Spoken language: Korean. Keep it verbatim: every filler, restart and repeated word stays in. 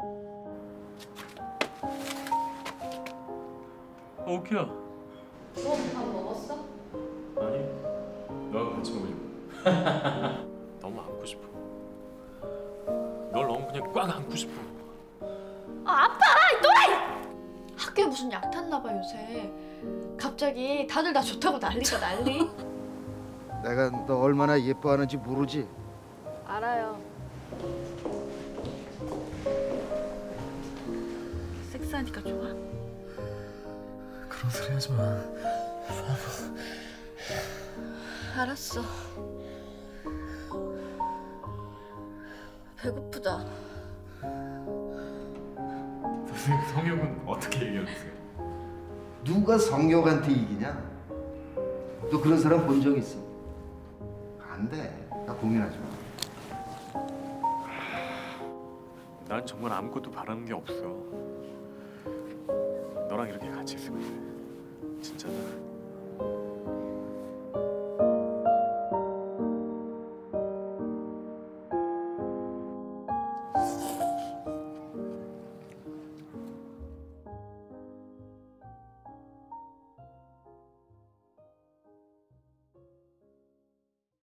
어, 오키야. 너 밥 먹었어? 아니, 너랑 같이 먹으려고. 너무 안고 싶어. 널 너무 그냥 꽉 안고 싶어. 아 아빠! 이 또라이! 학교에 무슨 약 탔나 봐 요새. 갑자기 다들 나 좋다고 난리가 난리. 내가 너 얼마나 예뻐하는지 모르지? 알아요. 섹스하니까 좋아? 그런 소리 하지 마. 알았어. 배고프다. 선생님, 성욕은 어떻게 얘기해주세요? 누가 성욕한테 이기냐? 너 그런 사람 본 적 있어? 안 돼. 나 고민하지 마. 난 정말 아무것도 바라는 게 없어. 너랑 이렇게 같이 있으면 돼. 진짜다.